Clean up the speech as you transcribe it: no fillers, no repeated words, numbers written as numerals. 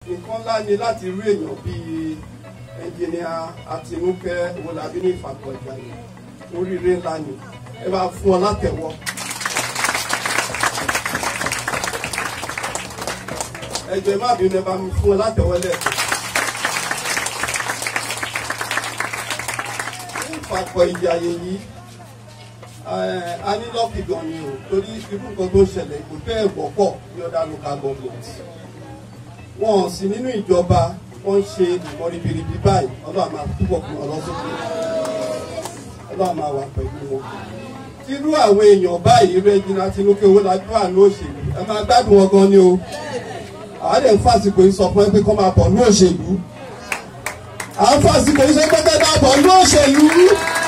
nǹkan ńlá ni láti rí èèyàn bíi ẹnjìnìà Àtinúkẹ́ Owólabí ní Ìfàkọ̀ Ìjàyè. Oríire ńlá ni, ẹ bá fún ọ látẹ̀wọ́. Ẹ jọ̀ọ́ má bínú, ẹ bá mi fún ọ látẹ̀wọ́ lẹ́ẹ̀kan. Ní Ìfàkọ̀ Ìjàyè yìí a ní lọ́kì gan ni o, torí irú nǹkan tó ń ṣẹlẹ̀ kò bẹ́ẹ̀ wọ́pọ̀ ní ọ̀dà local government. Wọ́n sì nínú ìjọba wọ́n ń ṣe ìmọ̀ ribiribi báyìí, Ọlọ́run máa túbọ̀ fún ọ lọ́sọ̀kè, Ọlọ́run máa wà pẹ̀lú wọn. Irú àwọn èèyàn báyìí Regina Tinúkẹ́ Owólabí wà ní òṣèlú, ẹ máa gbádùn wọn gan ni o. Àwọn àdé ń fàsìkò yìí sọ fún ẹ pé kọ́ máa bọ̀ ní òṣèlú. À ń fàsìkò yìí sọ pé kẹ́ máa bọ̀ ní òṣèlú.